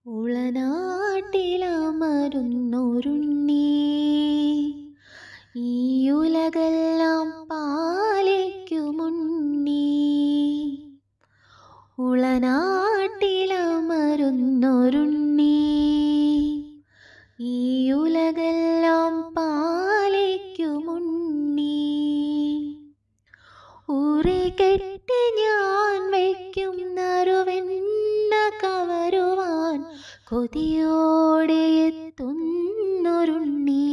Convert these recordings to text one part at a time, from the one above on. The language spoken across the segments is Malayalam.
ഉളനാട്ടിലമരുന്നൊരുണ്ണി ഈ ഉലകെല്ലാം പാലിക്കുമുണ്ണി. ഉളനാട്ടിലമരുന്നൊരുണ്ണി ഈ ഉലകെല്ലാം പാലിക്കുമുണ്ണി. ഉറികെട്ടി ഞാൻ വയ്ക്കും നറുവെണ്ണ കവരുവാൻ കൊതിയോടെ എത്തുന്നൊരുണ്ണി.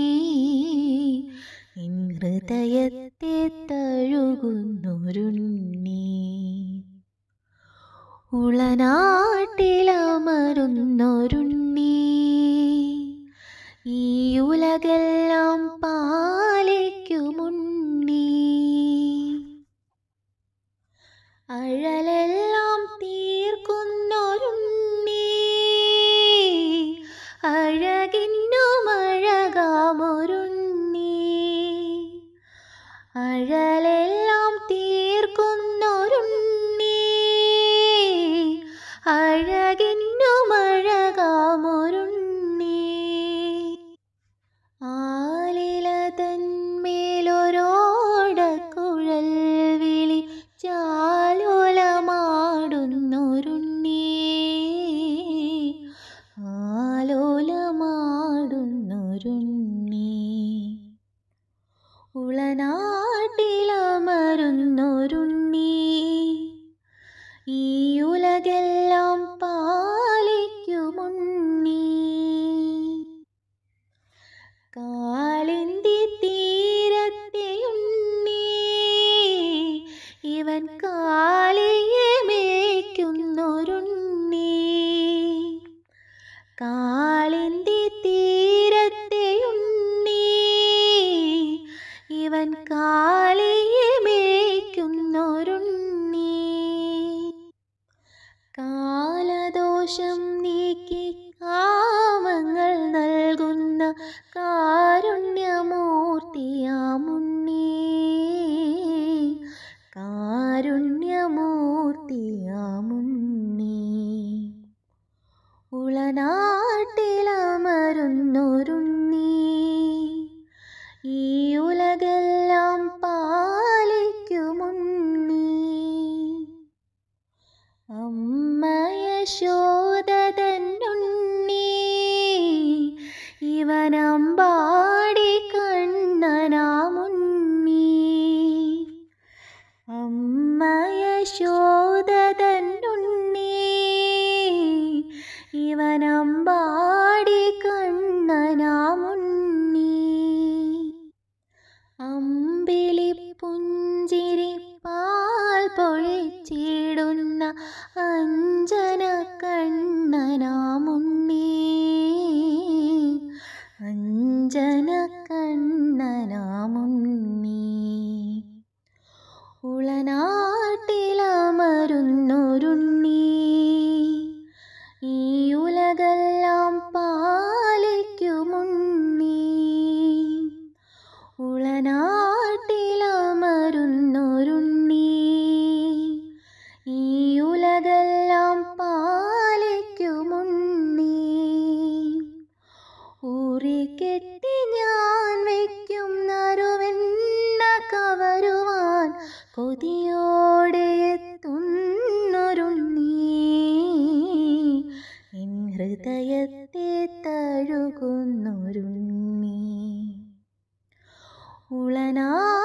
എൻ ഹൃദയത്തെ തഴുകുന്നൊരുണ്ണി. ഉളനാട്ടിലമരുന്നൊരുണ്ണി ഈ ഉലകെല്ലാം പാലിക്കുമുണ്ണി. അഴലെല്ലാം തീർക്കുന്നൊരുണ്ണി അഴകിന്നുമഴകാമൊരുണ്ണി. അഴലെല്ലാം തീർക്കുന്നൊരുണ്ണി അഴകിന്നുമഴകാമൊരുണ്ണി. ആലില തന്മേലൊരോടക്കുഴൽ വിളി ചാലോലമാടുന്നൊരുണ്ണി. ആലോലമാടുന്നൊരുണ്ണി. ഉളനാട്ടിലമരുന്നൊരുണ്ണി ഈ ഉലകെല്ലാം പാലിക്കുമുണ്ണി. കാളിന്തി തീരത്തെയുണ്ണി ഇവൻ കാളിയെ മേയ്ക്കുന്നൊരുണ്ണി. കാളിന്തി തീരത്തെയുണ്ണി ഇവൻ കാളിയെ മേയ്ക്കുന്നൊരുണ്ണി. കാലദോഷം നീക്കി കാമങ്ങൾ നൽകുന്ന കാരുണ്യമൂർത്തിയാമുണ്ണി. കാരുണ്യമൂർത്തിയാമുണ്ണി. ഉളനാട്ടിലമരുന്നൊരുണ്ണി ഈ ഉലകെല്ലാം പാലിക്കുമുണ്ണി. അമ്മ യശോദ തന്നുണ്ണി ഇവനമ്പാടി കണ്ണനാമുണ്ണി. അമ്മ യശോദ തന്നുണ്ണി ഇവനമ്പാടി കണ്ണനാമുണ്ണി. അമ്പിളി പുഞ്ചിരി പാൽ പൊഴിച്ചിടുന്ന അഞ്ജന കണ്ണനാമുണ്ണി. അഞ്ജന കണ്ണനാമുണ്ണി. ഉളനാട്ടിലമരുന്നൊരുണ്ണി ഈ ഉലകെല്ലാം പാലിക്കുമുണ്ണി. ഉളനാട്ടിലമരുന്നൊരുണ്ണി ഈ ഉലകെല്ലാം പാലിക്കുമുണ്ണി. ഉറികെട്ടി ഞാൻ വയ്ക്കും നറുവെണ്ണ കവരുവാൻ കൊതിയോടെ എത്തുന്നൊരുണ്ണി. എൻ ഹൃദയത്തെ തഴുകുന്നൊരുണ്ണി. ഉളനാ